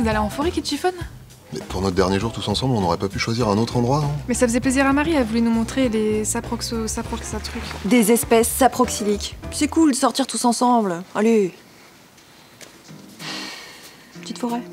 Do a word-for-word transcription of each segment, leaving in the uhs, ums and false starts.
c'est d'aller en forêt qui te chiffonne? Mais pour notre dernier jour tous ensemble, on n'aurait pas pu choisir un autre endroit, non? Mais ça faisait plaisir à Marie, elle voulait nous montrer les saproxo... saprox... ça truc. Des espèces saproxyliques. C'est cool de sortir tous ensemble. Allez. Petite forêt.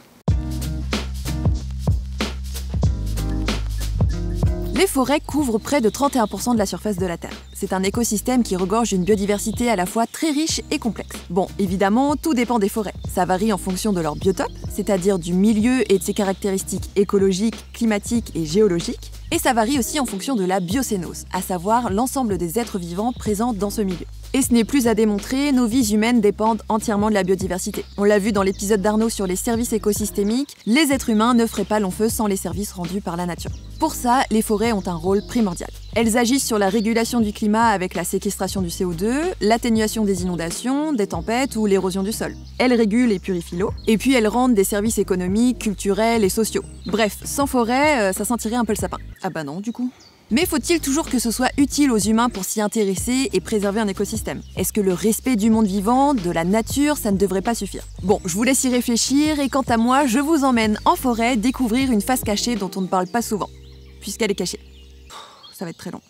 Les forêts couvrent près de trente et un pour cent de la surface de la Terre. C'est un écosystème qui regorge d'une biodiversité à la fois très riche et complexe. Bon, évidemment, tout dépend des forêts. Ça varie en fonction de leur biotope, c'est-à-dire du milieu et de ses caractéristiques écologiques, climatiques et géologiques. Et ça varie aussi en fonction de la biocénose, à savoir l'ensemble des êtres vivants présents dans ce milieu. Et ce n'est plus à démontrer, nos vies humaines dépendent entièrement de la biodiversité. On l'a vu dans l'épisode d'Arnaud sur les services écosystémiques, les êtres humains ne feraient pas long feu sans les services rendus par la nature. Pour ça, les forêts ont un rôle primordial. Elles agissent sur la régulation du climat avec la séquestration du C O deux, l'atténuation des inondations, des tempêtes ou l'érosion du sol. Elles régulent et purifient l'eau, et puis elles rendent des services économiques, culturels et sociaux. Bref, sans forêt, euh, ça sentirait un peu le sapin. Ah bah non, du coup. Mais faut-il toujours que ce soit utile aux humains pour s'y intéresser et préserver un écosystème? Est-ce que le respect du monde vivant, de la nature, ça ne devrait pas suffire? Bon, je vous laisse y réfléchir et quant à moi, je vous emmène en forêt découvrir une face cachée dont on ne parle pas souvent, puisqu'elle est cachée. Ça va être très long.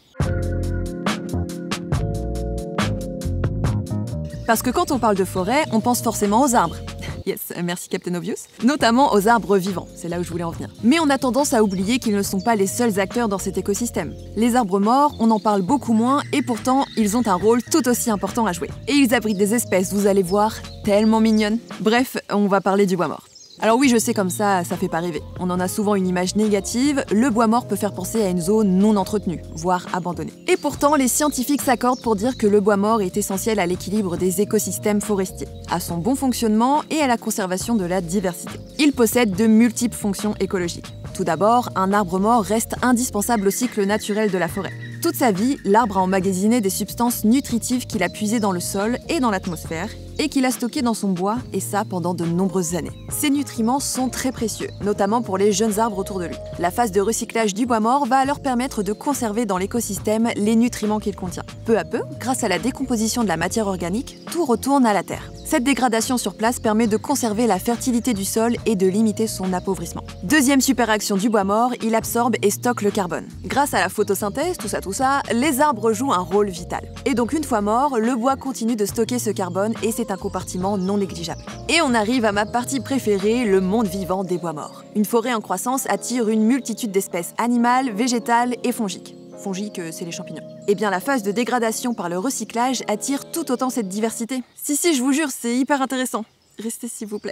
Parce que quand on parle de forêt, on pense forcément aux arbres. Yes, merci Captain Obvious. Notamment aux arbres vivants, c'est là où je voulais en venir. Mais on a tendance à oublier qu'ils ne sont pas les seuls acteurs dans cet écosystème. Les arbres morts, on en parle beaucoup moins et pourtant, ils ont un rôle tout aussi important à jouer. Et ils abritent des espèces, vous allez voir, tellement mignonnes. Bref, on va parler du bois mort. Alors oui, je sais comme ça, ça fait pas rêver. On en a souvent une image négative, le bois mort peut faire penser à une zone non entretenue, voire abandonnée. Et pourtant, les scientifiques s'accordent pour dire que le bois mort est essentiel à l'équilibre des écosystèmes forestiers, à son bon fonctionnement et à la conservation de la diversité. Il possède de multiples fonctions écologiques. Tout d'abord, un arbre mort reste indispensable au cycle naturel de la forêt. Toute sa vie, l'arbre a emmagasiné des substances nutritives qu'il a puisées dans le sol et dans l'atmosphère, et qu'il a stockées dans son bois, et ça pendant de nombreuses années. Ces nutriments sont très précieux, notamment pour les jeunes arbres autour de lui. La phase de recyclage du bois mort va alors permettre de conserver dans l'écosystème les nutriments qu'il contient. Peu à peu, grâce à la décomposition de la matière organique, tout retourne à la terre. Cette dégradation sur place permet de conserver la fertilité du sol et de limiter son appauvrissement. Deuxième superaction du bois mort, il absorbe et stocke le carbone. Grâce à la photosynthèse, tout ça tout ça, les arbres jouent un rôle vital. Et donc une fois mort, le bois continue de stocker ce carbone et c'est un compartiment non négligeable. Et on arrive à ma partie préférée, le monde vivant des bois morts. Une forêt en croissance attire une multitude d'espèces animales, végétales et fongiques. Fongiques, c'est les champignons. Eh bien, la phase de dégradation par le recyclage attire tout autant cette diversité. Si, si, je vous jure, c'est hyper intéressant. Restez s'il vous plaît.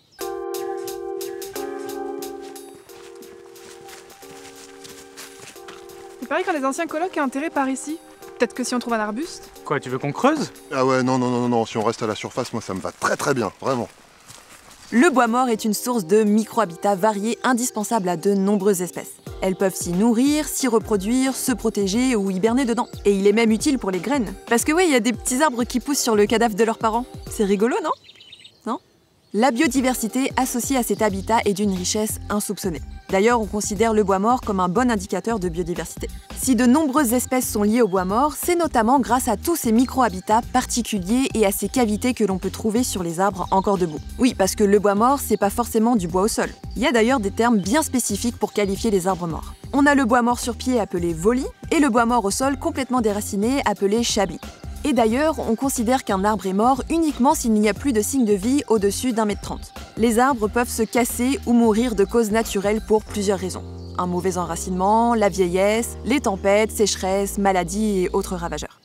Il paraît qu'un des anciens colocs est enterré par ici. Peut-être que si on trouve un arbuste. Quoi, tu veux qu'on creuse? Ah ouais, non, non, non, non, si on reste à la surface, moi ça me va très très bien, vraiment. Le bois mort est une source de micro-habitats variés indispensables à de nombreuses espèces. Elles peuvent s'y nourrir, s'y reproduire, se protéger ou hiberner dedans. Et il est même utile pour les graines. Parce que ouais, il y a des petits arbres qui poussent sur le cadavre de leurs parents. C'est rigolo, non? Non? La biodiversité associée à cet habitat est d'une richesse insoupçonnée. D'ailleurs, on considère le bois mort comme un bon indicateur de biodiversité. Si de nombreuses espèces sont liées au bois mort, c'est notamment grâce à tous ces micro-habitats particuliers et à ces cavités que l'on peut trouver sur les arbres encore debout. Oui, parce que le bois mort, c'est pas forcément du bois au sol. Il y a d'ailleurs des termes bien spécifiques pour qualifier les arbres morts. On a le bois mort sur pied appelé voli et le bois mort au sol complètement déraciné appelé chablis. Et d'ailleurs, on considère qu'un arbre est mort uniquement s'il n'y a plus de signes de vie au-dessus d'un mètre trente. Les arbres peuvent se casser ou mourir de causes naturelles pour plusieurs raisons. Un mauvais enracinement, la vieillesse, les tempêtes, sécheresses, maladies et autres ravageurs.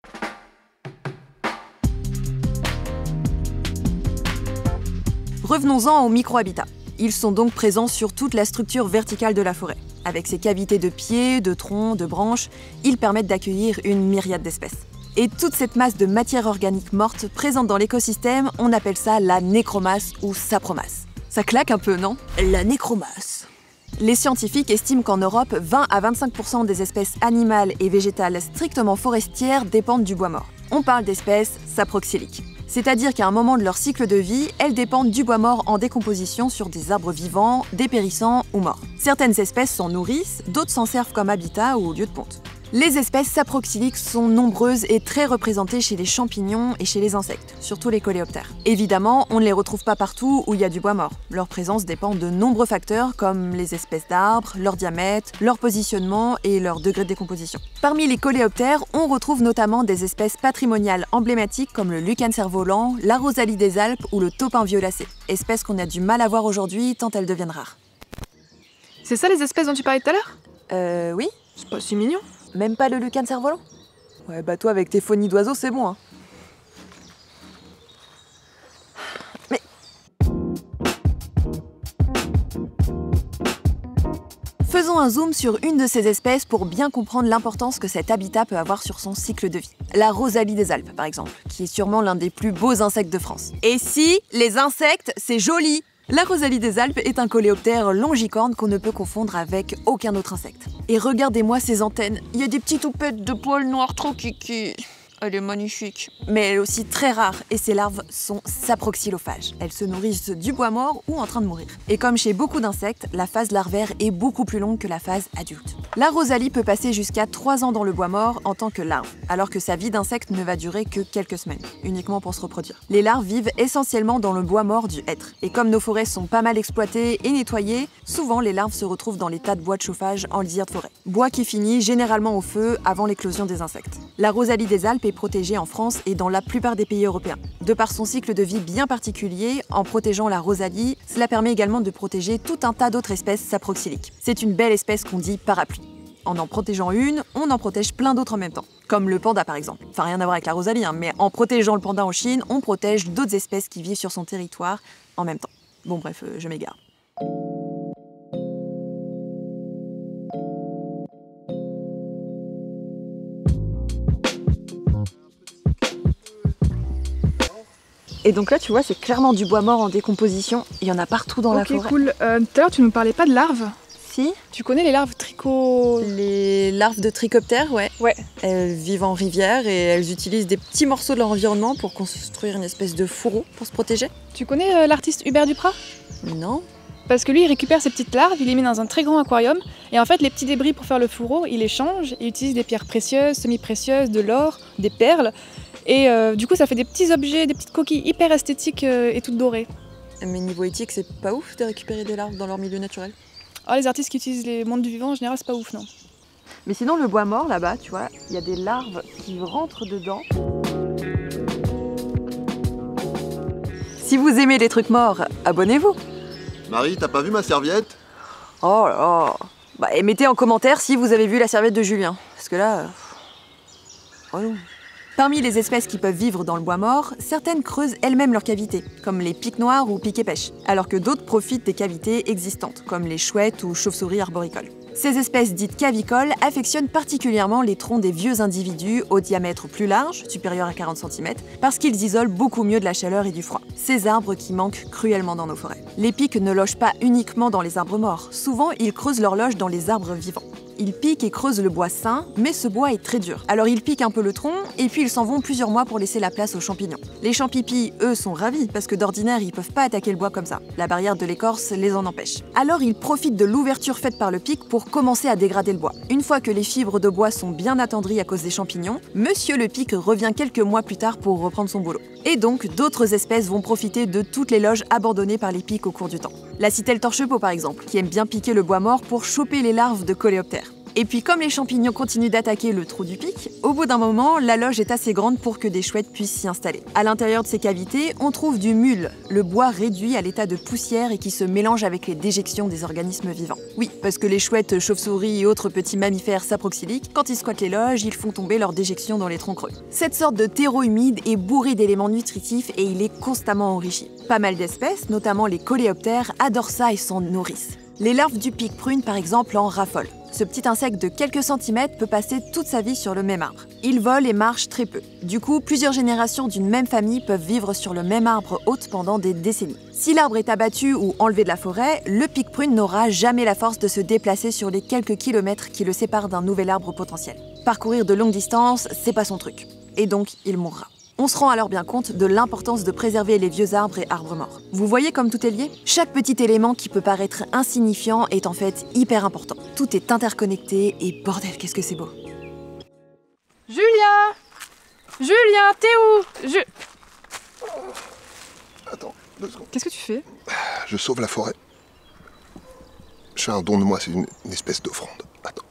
Revenons-en aux micro-habitats. Ils sont donc présents sur toute la structure verticale de la forêt. Avec ses cavités de pieds, de troncs, de branches, ils permettent d'accueillir une myriade d'espèces. Et toute cette masse de matière organique morte présente dans l'écosystème, on appelle ça la nécromasse ou sapromasse. Ça claque un peu, non? La nécromasse. Les scientifiques estiment qu'en Europe, vingt à vingt-cinq pour cent des espèces animales et végétales strictement forestières dépendent du bois mort. On parle d'espèces saproxyliques. C'est-à-dire qu'à un moment de leur cycle de vie, elles dépendent du bois mort en décomposition sur des arbres vivants, dépérissants ou morts. Certaines espèces s'en nourrissent, d'autres s'en servent comme habitat ou lieu de ponte. Les espèces saproxyliques sont nombreuses et très représentées chez les champignons et chez les insectes, surtout les coléoptères. Évidemment, on ne les retrouve pas partout où il y a du bois mort. Leur présence dépend de nombreux facteurs comme les espèces d'arbres, leur diamètre, leur positionnement et leur degré de décomposition. Parmi les coléoptères, on retrouve notamment des espèces patrimoniales emblématiques comme le lichen cerf-volant, la rosalie des Alpes ou le taupin violacé, espèces qu'on a du mal à voir aujourd'hui tant elles deviennent rares. C'est ça les espèces dont tu parlais tout à l'heure? Euh, oui. C'est pas si mignon. Même pas le lichen cerf-volant? Ouais, bah toi avec tes phonies d'oiseaux, c'est bon, hein. Mais... Faisons un zoom sur une de ces espèces pour bien comprendre l'importance que cet habitat peut avoir sur son cycle de vie. La rosalie des Alpes, par exemple, qui est sûrement l'un des plus beaux insectes de France. Et si, les insectes, c'est joli! La rosalie des Alpes est un coléoptère longicorne qu'on ne peut confondre avec aucun autre insecte. Et regardez-moi ces antennes, il y a des petites toupettes de poils noirs trop kiki. Elle est magnifique. Mais elle est aussi très rare et ses larves sont saproxylophages. Elles se nourrissent du bois mort ou en train de mourir. Et comme chez beaucoup d'insectes, la phase larvaire est beaucoup plus longue que la phase adulte. La rosalie peut passer jusqu'à trois ans dans le bois mort en tant que larve, alors que sa vie d'insecte ne va durer que quelques semaines, uniquement pour se reproduire. Les larves vivent essentiellement dans le bois mort du hêtre. Et comme nos forêts sont pas mal exploitées et nettoyées, souvent les larves se retrouvent dans les tas de bois de chauffage en lisière de forêt. Bois qui finit généralement au feu avant l'éclosion des insectes. La rosalie des Alpes est protégée en France et dans la plupart des pays européens. De par son cycle de vie bien particulier, en protégeant la rosalie, cela permet également de protéger tout un tas d'autres espèces saproxyliques. C'est une belle espèce qu'on dit parapluie. En en protégeant une, on en protège plein d'autres en même temps. Comme le panda par exemple. Enfin rien à voir avec la rosalie, hein, mais en protégeant le panda en Chine, on protège d'autres espèces qui vivent sur son territoire en même temps. Bon bref, euh, je m'égare. Et donc là, tu vois, c'est clairement du bois mort en décomposition. Il y en a partout dans okay, la forêt. Ok, cool. Euh, tout à l'heure, tu nous parlais pas de larves. Si. Tu connais les larves tricot... Les larves de trichoptères, ouais. Ouais. Elles vivent en rivière et elles utilisent des petits morceaux de leur environnement pour construire une espèce de fourreau pour se protéger. Tu connais euh, l'artiste Hubert Duprat? Non. Parce que lui, il récupère ses petites larves, il les met dans un très grand aquarium. Et en fait, les petits débris pour faire le fourreau, il les change. Il utilise des pierres précieuses, semi-précieuses, de l'or, des perles. Et euh, du coup, ça fait des petits objets, des petites coquilles hyper esthétiques euh, et toutes dorées. Mais niveau éthique, c'est pas ouf de récupérer des larves dans leur milieu naturel? Ah, les artistes qui utilisent les mondes du vivant, en général, c'est pas ouf, non. Mais sinon, le bois mort, là-bas, tu vois, il y a des larves qui rentrent dedans. Si vous aimez les trucs morts, abonnez-vous. Marie, t'as pas vu ma serviette? Oh là là. Bah, et mettez en commentaire si vous avez vu la serviette de Julien. Parce que là... Oh non. Parmi les espèces qui peuvent vivre dans le bois mort, certaines creusent elles-mêmes leurs cavités, comme les pics noirs ou piquets-pêche, alors que d'autres profitent des cavités existantes, comme les chouettes ou chauves-souris arboricoles. Ces espèces dites cavicoles affectionnent particulièrement les troncs des vieux individus au diamètre plus large, supérieur à quarante centimètres, parce qu'ils isolent beaucoup mieux de la chaleur et du froid. Ces arbres qui manquent cruellement dans nos forêts. Les pics ne logent pas uniquement dans les arbres morts, souvent ils creusent leur loge dans les arbres vivants. Ils piquent et creusent le bois sain, mais ce bois est très dur. Alors ils piquent un peu le tronc, et puis ils s'en vont plusieurs mois pour laisser la place aux champignons. Les champipis, eux, sont ravis, parce que d'ordinaire, ils peuvent pas attaquer le bois comme ça. La barrière de l'écorce les en empêche. Alors ils profitent de l'ouverture faite par le pic pour commencer à dégrader le bois. Une fois que les fibres de bois sont bien attendries à cause des champignons, Monsieur le pic revient quelques mois plus tard pour reprendre son boulot. Et donc, d'autres espèces vont profiter de toutes les loges abandonnées par les pics au cours du temps. La citelle torche-peau par exemple, qui aime bien piquer le bois mort pour choper les larves de coléoptères. Et puis comme les champignons continuent d'attaquer le trou du pic, au bout d'un moment, la loge est assez grande pour que des chouettes puissent s'y installer. À l'intérieur de ces cavités, on trouve du mule, le bois réduit à l'état de poussière et qui se mélange avec les déjections des organismes vivants. Oui, parce que les chouettes, chauves-souris et autres petits mammifères saproxyliques, quand ils squattent les loges, ils font tomber leurs déjections dans les troncs creux. Cette sorte de terreau humide est bourré d'éléments nutritifs et il est constamment enrichi. Pas mal d'espèces, notamment les coléoptères, adorent ça et s'en nourrissent. Les larves du pic prune, par exemple, en raffolent. Ce petit insecte de quelques centimètres peut passer toute sa vie sur le même arbre. Il vole et marche très peu. Du coup, plusieurs générations d'une même famille peuvent vivre sur le même arbre hôte pendant des décennies. Si l'arbre est abattu ou enlevé de la forêt, le pic prune n'aura jamais la force de se déplacer sur les quelques kilomètres qui le séparent d'un nouvel arbre potentiel. Parcourir de longues distances, c'est pas son truc. Et donc, il mourra. On se rend alors bien compte de l'importance de préserver les vieux arbres et arbres morts. Vous voyez comme tout est lié? Chaque petit élément qui peut paraître insignifiant est en fait hyper important. Tout est interconnecté et bordel, qu'est-ce que c'est beau! Julien Julien, t'es où? Je... Attends, deux secondes. Qu'est-ce que tu fais? Je sauve la forêt. Je fais un don de moi, c'est une, une espèce d'offrande. Attends.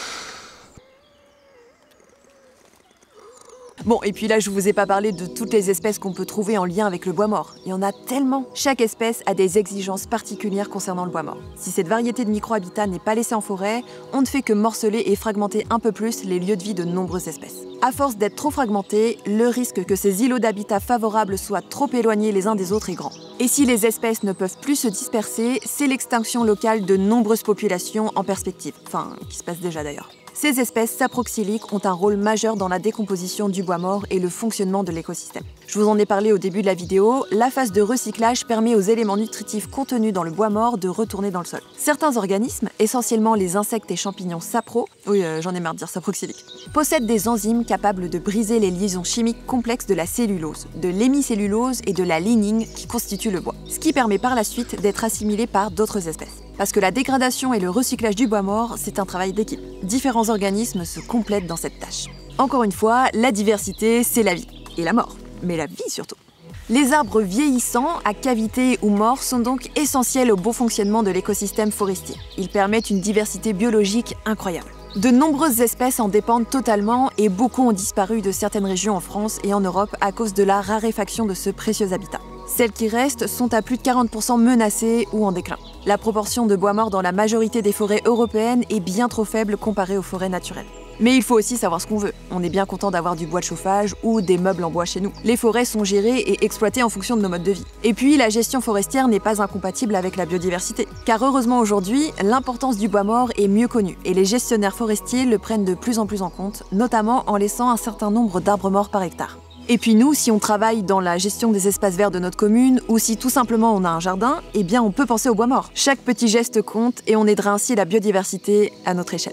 Bon, et puis là, je vous ai pas parlé de toutes les espèces qu'on peut trouver en lien avec le bois mort. Il y en a tellement. Chaque espèce a des exigences particulières concernant le bois mort. Si cette variété de micro-habitat n'est pas laissée en forêt, on ne fait que morceler et fragmenter un peu plus les lieux de vie de nombreuses espèces. À force d'être trop fragmentés, le risque que ces îlots d'habitat favorables soient trop éloignés les uns des autres est grand. Et si les espèces ne peuvent plus se disperser, c'est l'extinction locale de nombreuses populations en perspective. Enfin, qui se passe déjà d'ailleurs. Ces espèces saproxyliques ont un rôle majeur dans la décomposition du bois mort et le fonctionnement de l'écosystème. Je vous en ai parlé au début de la vidéo, la phase de recyclage permet aux éléments nutritifs contenus dans le bois mort de retourner dans le sol. Certains organismes, essentiellement les insectes et champignons sapro, oui euh, j'en ai marre de dire saproxyliques, possèdent des enzymes capables de briser les liaisons chimiques complexes de la cellulose, de l'hémicellulose et de la lignine qui constituent le bois, ce qui permet par la suite d'être assimilé par d'autres espèces. Parce que la dégradation et le recyclage du bois mort, c'est un travail d'équipe. Différents organismes se complètent dans cette tâche. Encore une fois, la diversité, c'est la vie. Et la mort. Mais la vie surtout. Les arbres vieillissants, à cavité ou morts, sont donc essentiels au bon fonctionnement de l'écosystème forestier. Ils permettent une diversité biologique incroyable. De nombreuses espèces en dépendent totalement et beaucoup ont disparu de certaines régions en France et en Europe à cause de la raréfaction de ce précieux habitat. Celles qui restent sont à plus de quarante pour cent menacées ou en déclin. La proportion de bois mort dans la majorité des forêts européennes est bien trop faible comparée aux forêts naturelles. Mais il faut aussi savoir ce qu'on veut. On est bien content d'avoir du bois de chauffage ou des meubles en bois chez nous. Les forêts sont gérées et exploitées en fonction de nos modes de vie. Et puis, la gestion forestière n'est pas incompatible avec la biodiversité. Car heureusement aujourd'hui, l'importance du bois mort est mieux connue et les gestionnaires forestiers le prennent de plus en plus en compte, notamment en laissant un certain nombre d'arbres morts par hectare. Et puis nous, si on travaille dans la gestion des espaces verts de notre commune, ou si tout simplement on a un jardin, eh bien on peut penser au bois mort. Chaque petit geste compte et on aidera ainsi la biodiversité à notre échelle.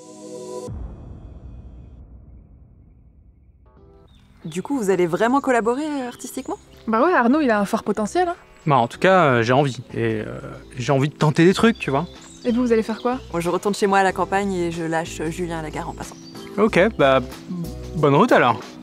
Du coup, vous allez vraiment collaborer euh, artistiquement? Bah ouais, Arnaud, il a un fort potentiel. Hein. Bah en tout cas, euh, j'ai envie. Et euh, j'ai envie de tenter des trucs, tu vois. Et vous, vous allez faire quoi? Moi, je retourne chez moi à la campagne et je lâche Julien à la gare en passant. Ok, bah bonne route alors.